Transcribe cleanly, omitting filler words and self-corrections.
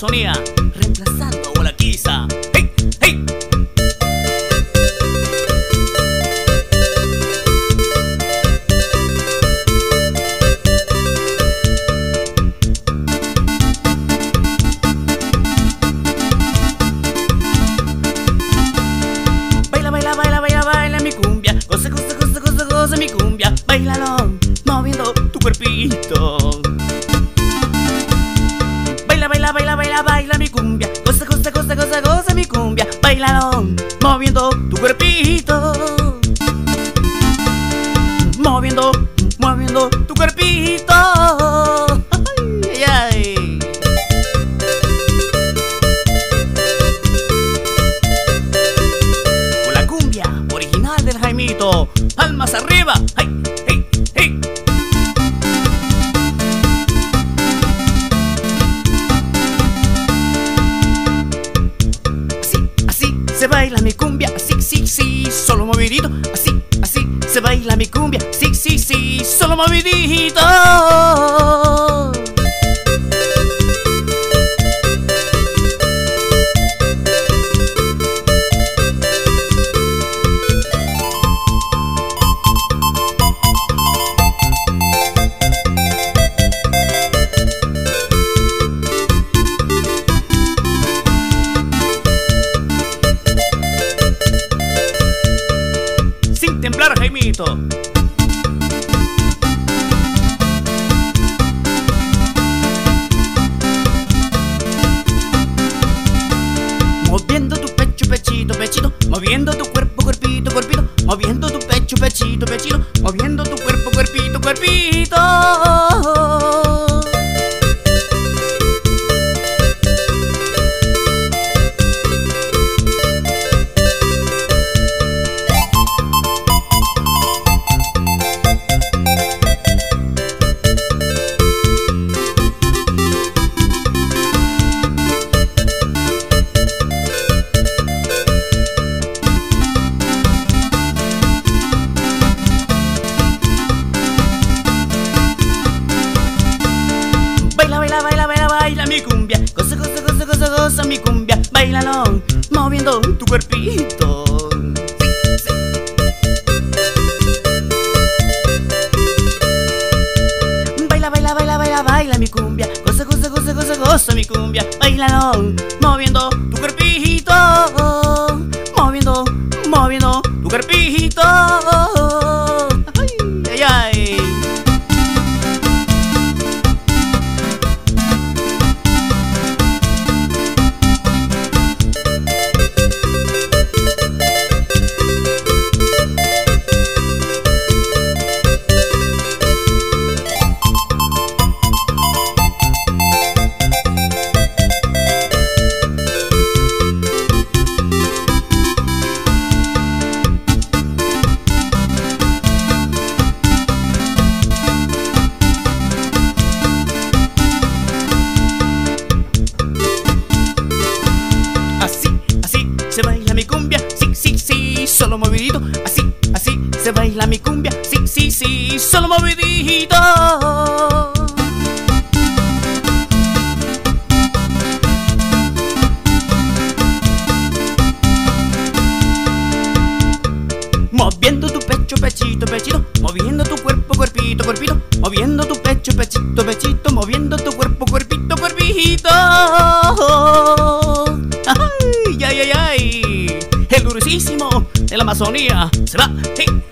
Amazonía, reemplazando a Wolaquiza. ¡Hey! ¡Hey! Baila mi cumbia, goza mi cumbia, bailalo, moviendo tu cuerpito. Baila mi cumbia, goza mi cumbia, bailalo, moviendo tu cuerpito. Moviendo tu cuerpito. Ay, ay. Con la cumbia original del Jaimito, palmas arriba. ¡Hey! ¡Hey! ¡Hey! Así se baila mi cumbia, sí, solo movidito. Así se baila mi cumbia, sí, solo movidito. Sin temblar, Jaimito. Moviendo tu pecho, pechito, pechito, moviendo tu cuerpo, cuerpito, cuerpito, moviendo tu pecho, pechito, pechito, moviendo tu cuerpo, cuerpito, cuerpito. Baila mi cumbia, goza mi cumbia, bailalo, moviendo tu cuerpito. Sí. Baila mi cumbia, goza mi cumbia, bailalo, moviendo tu cuerpito. Moviendo tu cuerpito. Ay, ay, ay. Se baila mi cumbia, sí, solo movidito. Así se baila mi cumbia, sí, solo movidito. Moviendo tu pecho, pechito, pechito, moviendo tu cuerpo, cuerpito, cuerpito, moviendo tu pecho, pechito, pechito, moviendo tu cuerpo, cuerpito, cuerpito. Ay, ay, ay, ay. El durísimo de la Amazonía se va. Hey.